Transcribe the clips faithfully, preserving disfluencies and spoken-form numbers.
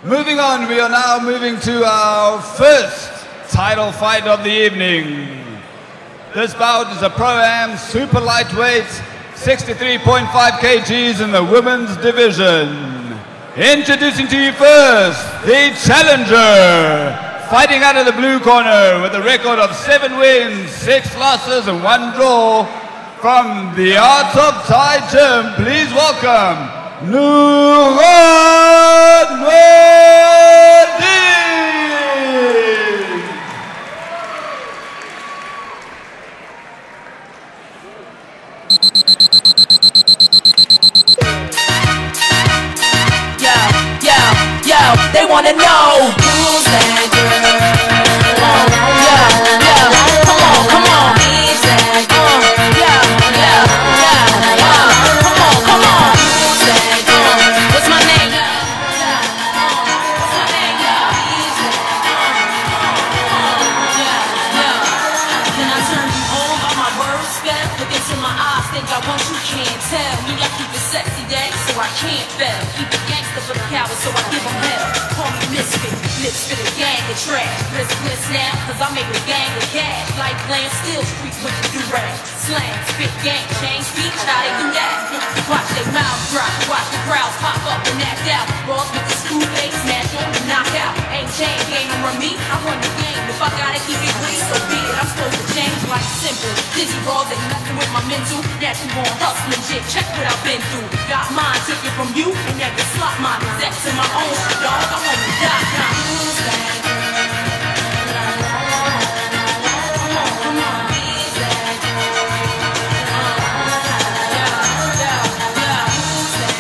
Moving on, we are now moving to our first title fight of the evening. This bout is a Pro-Am super lightweight, sixty-three point five kilograms in the women's division. Introducing to you first, the challenger, fighting out of the blue corner with a record of seven wins, six losses and one draw. From the Art of Thai Gym, please welcome Nuraan Noordien. Yo, yo, yo, they wanna know who's that girl? Oh, yo, yo, come on, come on. Who's that girl? Yo, yo, yo, yo, come on, come on. Who's that girl? What's my name? What's my name? Who's that girl? Yeah, yeah. Can I turn you on by my words spell? Look into my eyes, think I want you, can't tell me. I keep it sexy, dang, so I can't fail. Keep it gangster for the cowards, so I give them hell. Call me misfit, lips for the gang of trash. Risk bliss now, cause I make a gang of cash. Like playing still street with the do-rag. Slang, spit, gang, change speech, how they do that? Watch they mouths drop, watch the crowds pop up and act out. Balls with the screw face, smash on and knock out. Ain't chain game on me, I run the game. If I gotta keep it clean, so be it. I'm supposed to change like simple. Dizzy balls ain't nothing with my mental. That you want hustling shit, check what I've been through. Got mine, took it from you, and never slot mine. That's in my own shit, dog. I'm on the dot com. Who's that? Come on, come on. Who's that? Yeah, yeah, yeah. Who's that?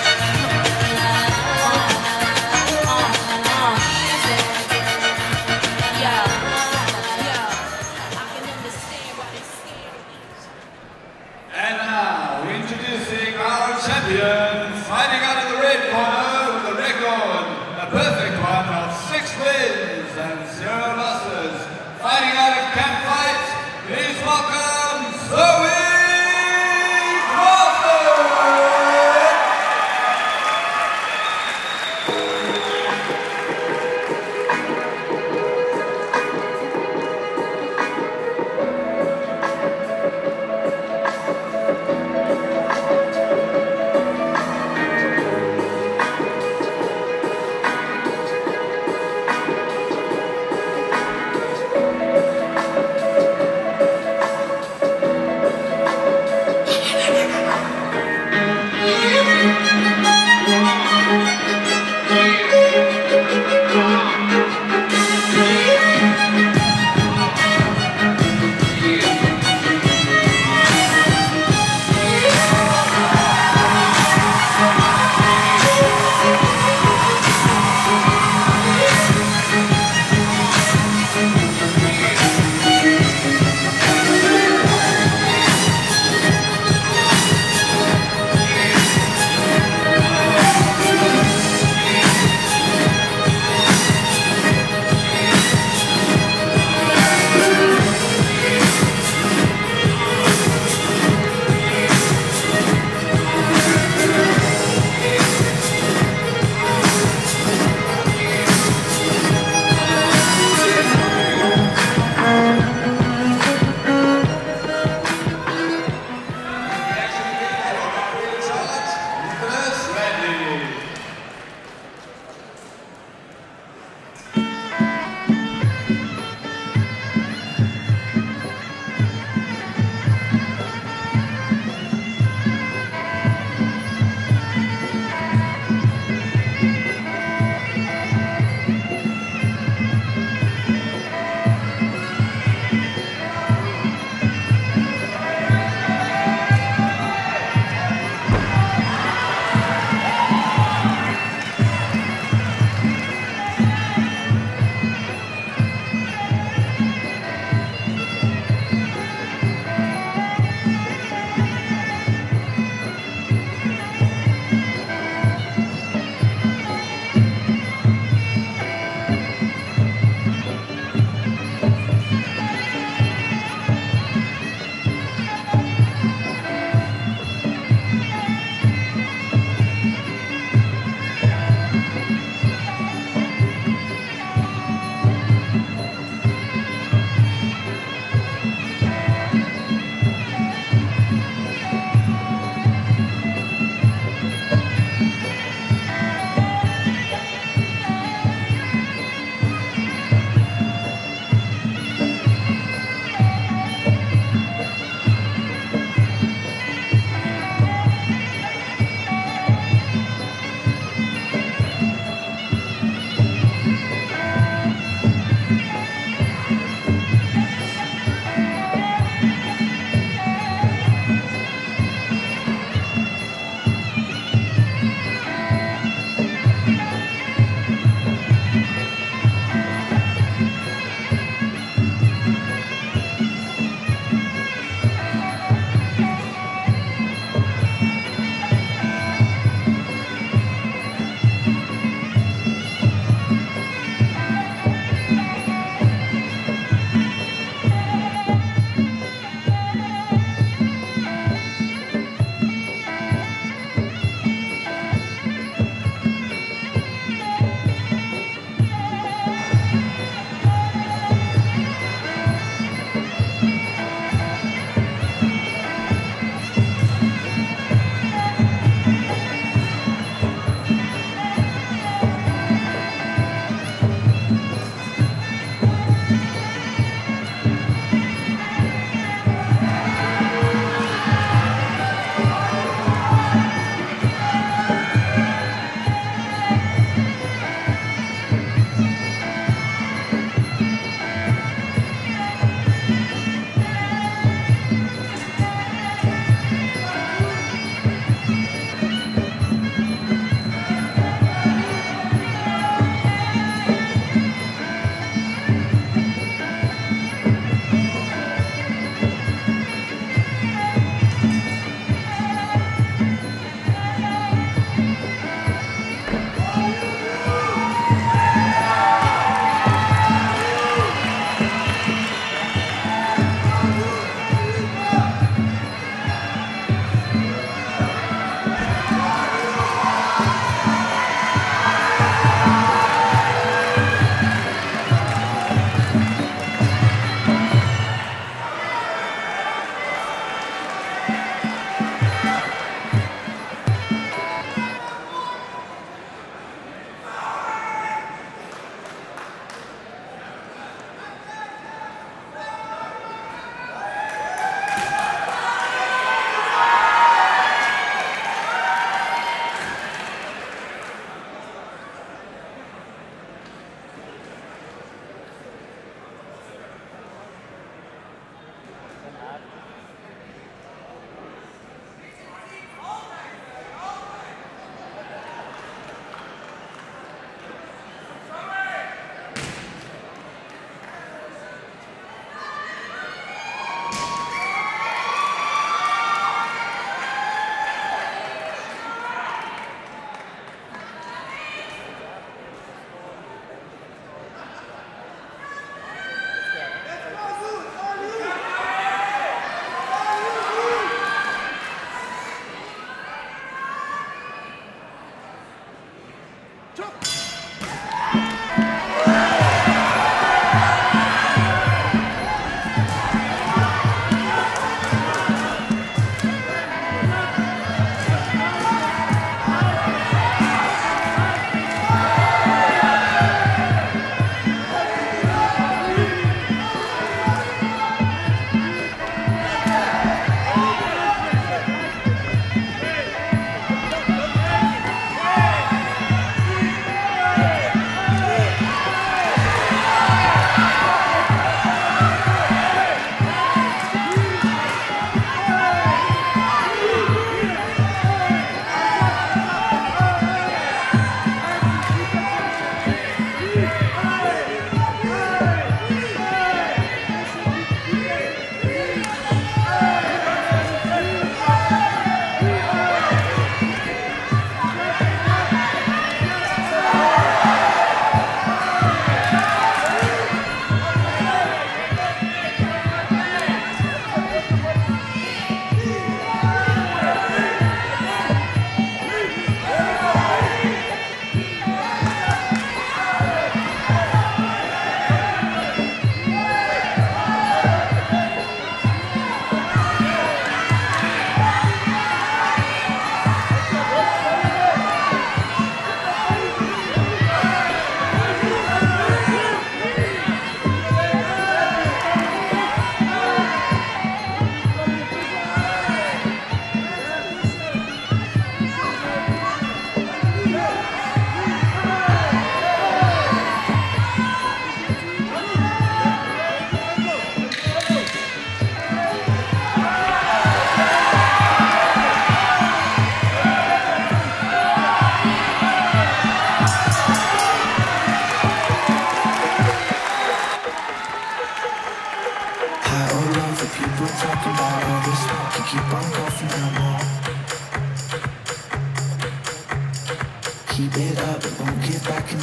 Uh, uh, uh. Yeah, yeah. I can understand why they scared. And now, introducing our champion, fighting out of the red corner with a record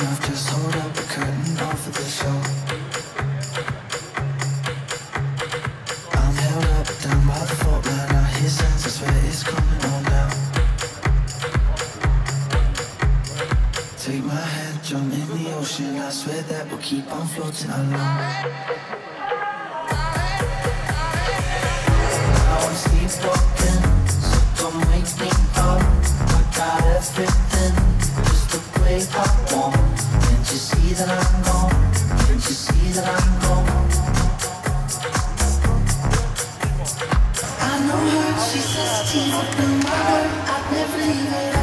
enough, just hold up the curtain off of the show. I'm held up down by the fault line. I hear sounds, I swear it's coming on now. Take my hand, jump in the ocean. I swear that we'll keep on floating along. Now I'm sleepwalking, so come wake me up. I got everything, just the way I want. Can't you see that I'm gone? Can't you see that I'm gone? I know her, she says to me, no matter, I'd never leave it.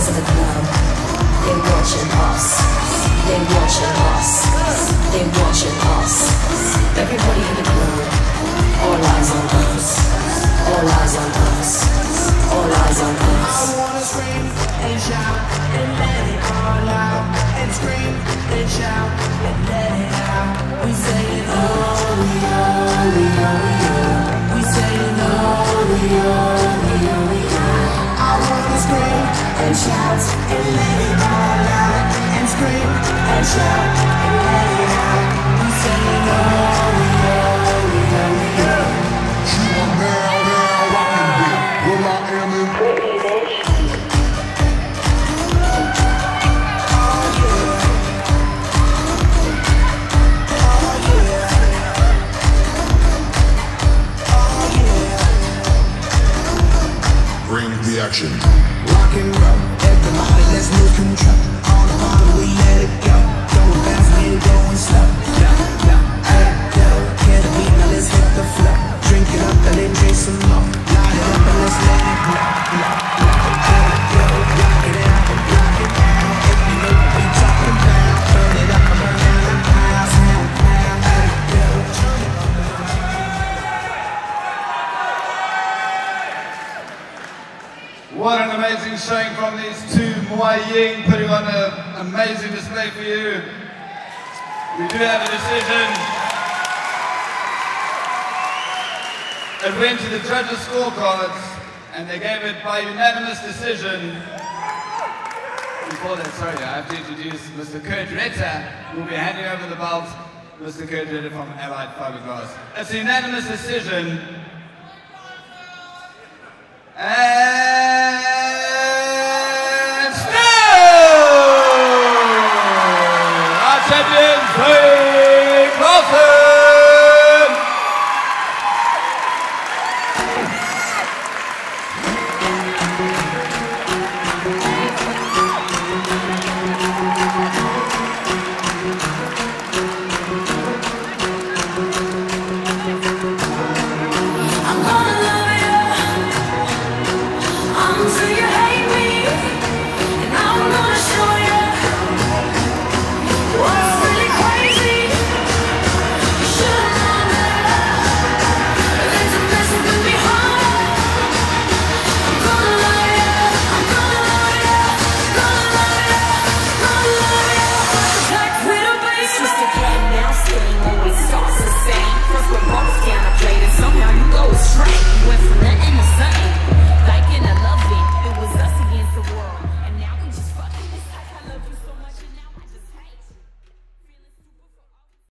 boys in the club, they watching us. They watching us. They watching us. Everybody in the club, all eyes on us. All eyes on us. All eyes on us. I wanna scream and shout and let it all out. And scream and shout and let it out. We saying oh, we oh, we oh, we oh. We saying oh, we oh, we oh, we oh. I wanna scream and shout and let it all out. And scream and shout and let it out. We saying oh, we oh, we oh, we oh. You are now, now rocking with Will I Am in Britney, bitch. Bring the action. Rock and roll, everybody, let's lose control. On the bottom, we let it go. Going fast, we ain't going slow. No, no, hey, yo, hear the beat, now let's hit the flow. Drink it up and then drink some more. Light it up and let's let it blow, blow, blow. Hey, yo, rock it out, rock it down. If you know what we talking about, turn it up and burn down the house, house, house. Hey, yo, turn it up. What an amazing showing from these two Muay Ying, putting on an amazing display for you. We do have a decision. It went to the judges' scorecards and they gave it by unanimous decision. Before that, sorry, I have to introduce Mister Kurt Ritter, who will be handing over the belt. Mister Kurt Ritter from Allied Fiberglass. It's a unanimous decision. And